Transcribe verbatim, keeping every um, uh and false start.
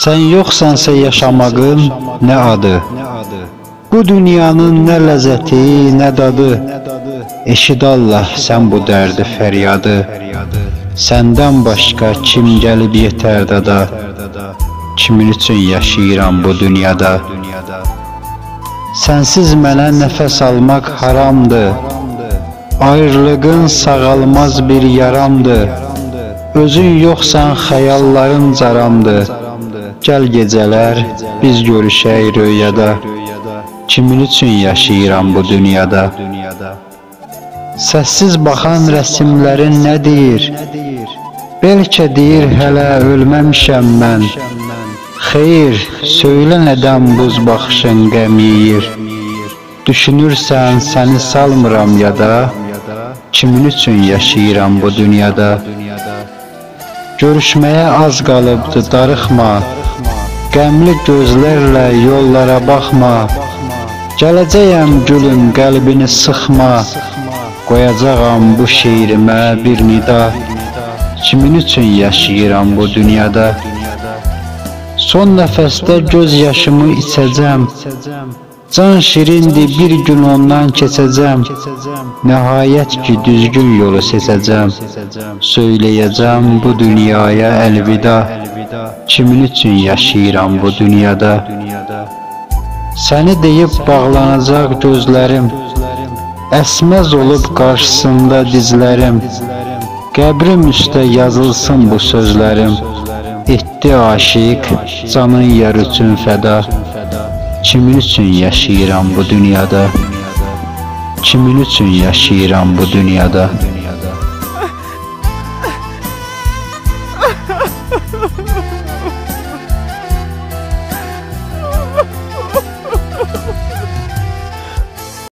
Sen yoxsansa yaşamağın nə adı? Bu dünyanın nə ləzzəti, nə dadı? Eşid Allah sən bu dərdi fəryadı. Səndən başqa kim gəlib yetər dada? Kimin üçün yaşayıram bu dünyada? Sənsiz mənə nəfəs almaq haramdır. Ayrılığın sağalmaz bir yaramdır. Özün yoxsan xəyalların caramdır. Gəl gecələr biz görüşək rüyada. Kimin üçün yaşayıram bu dünyada? Səssiz baxan rəsimlərin nə deyir? Bəlkə deyir hələ ölməmişəm mən. Xeyr, söylə nədən buz baxışın qəm yeyir? Düşünürsən səni salmıram yada. Kimin üçün yaşayıram bu dünyada? Görüşməyə az qalıbdı, darıxma. Qəmli gözlərlə yollara baxma. Gələcəyəm gülüm, qəlbini sıxma. Qoyacağam bu şeirimə bir nida. Kimin üçün yaşayıram bu dünyada? Son nəfəsdə göz yaşımı içəcəm. Can şirindir, bir gün ondan keçəcəm. Nəhayət ki düzgün yolu seçəcəm. Söyləyəcəm bu dünyaya əlvida. Kimin üçün yaşayıram bu dünyada? Səni deyib bağlanacaq gözlərim. Əsməz olub qarşısında dizlərim. Qəbrim üstə yazılsın bu sözlərim. Etdi aşiq, canın yer üçün fəda. Kimin üçün yaşayıram bu dünyada? Kimin üçün yaşayıram bu dünyada?